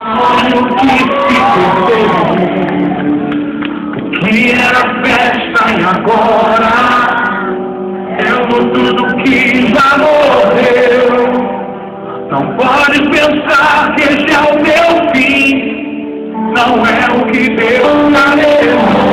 Sonho que se perdeu, o que era festa e agora é tudo que já morreu. Não pode pensar que este é o meu fim, não é o que Deus planejou.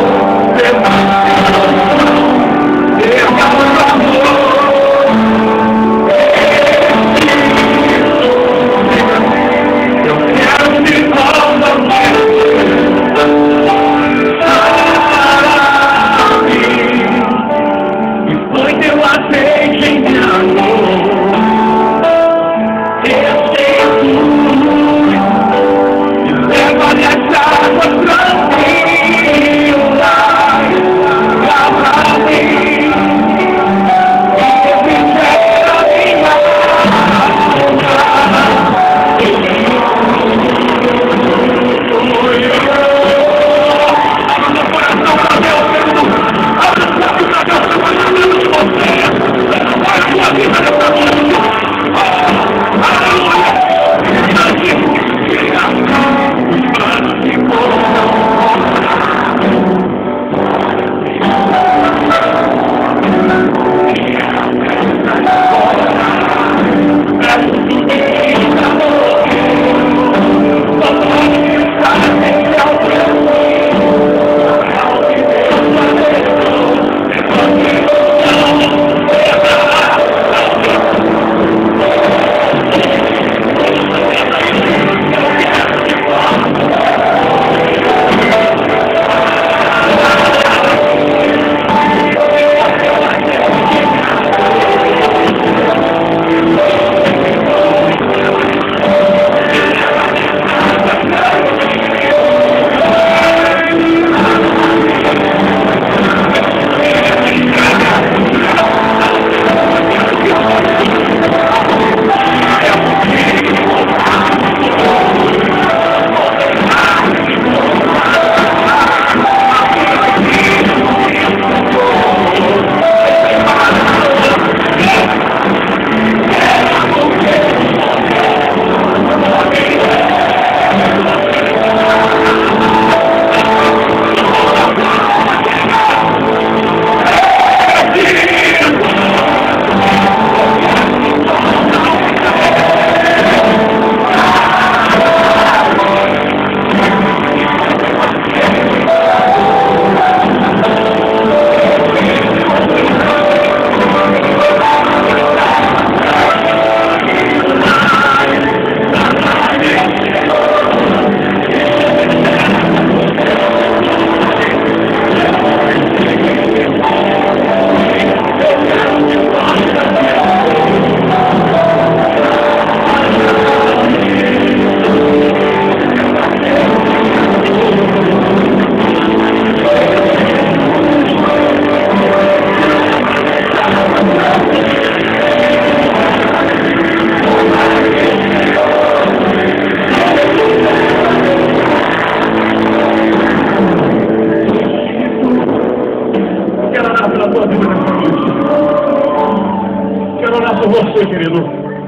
Quero orar por você, querido.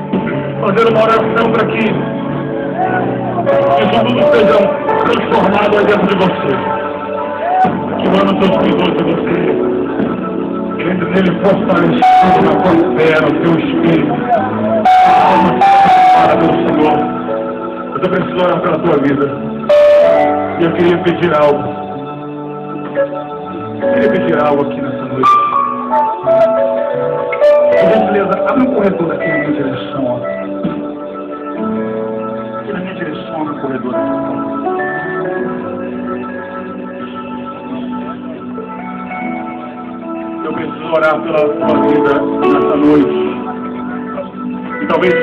Fazer uma oração para que tudo seja transformado aí dentro de você. Ativando seus ouvidos de você. Entre nele fortalecido na tua fé, no teu espírito. A alma para pelo Senhor. Eu preciso orar pela tua vida. E eu queria pedir algo. Aqui nessa noite. Por gentileza, abre um corredor aqui na minha direção, ó. Aqui na minha direção, abre um corredor aqui. Eu preciso orar pela tua vida nessa noite. E talvez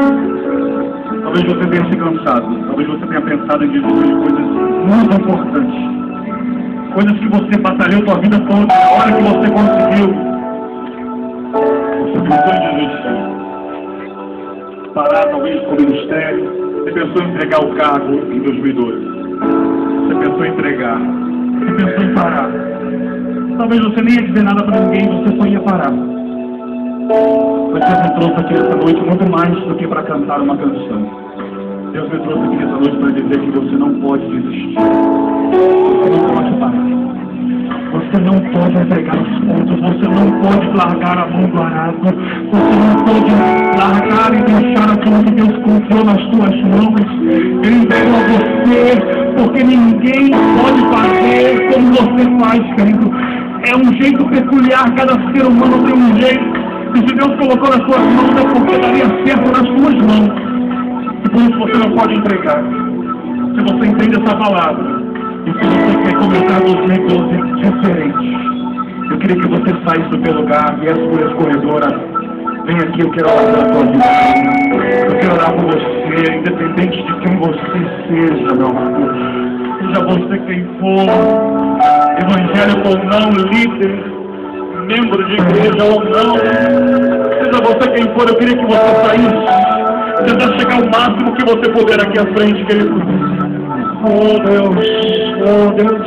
você tenha se cansado. Talvez você tenha pensado em desistir de coisas muito importantes. Coisas que você batalhou sua vida toda, na hora que você conseguiu, você pensou em desistir. Parar talvez com o ministério, você pensou em entregar o cargo em 2012. Você pensou em entregar, você pensou em parar. Talvez você nem ia dizer nada para ninguém, você só ia parar. Mas Deus me trouxe aqui essa noite muito mais do que para cantar uma canção. Deus me trouxe aqui essa noite para dizer que você não pode desistir. Você não pode parar. Você não pode entregar os pontos. Você não pode largar a mão do arado. Você não pode largar e deixar aquilo que Deus confiou nas tuas mãos. Ele entregou a você, porque ninguém pode fazer como você faz, querido. É um jeito peculiar, cada ser humano tem um jeito. E se Deus colocou nas suas mãos, é porque daria certo nas suas mãos. E por isso você não pode entregar. Se você entende essa palavra, e se você quer começar nos negócios diferentes, eu queria que você saísse do teu lugar, viesse por esse corredor. Vem aqui, eu quero orar pela tua vida. Eu quero orar por você, independente de quem você seja, meu amor. Seja você quem for, evangélico ou não, líder, membro de igreja ou não, seja você quem for, eu queria que você saísse, tentar chegar ao máximo que você puder aqui à frente, querido. Oh Deus, oh Deus,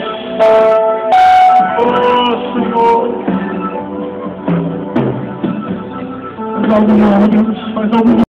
oh Senhor, faz algo novo, Deus, faz algo novo.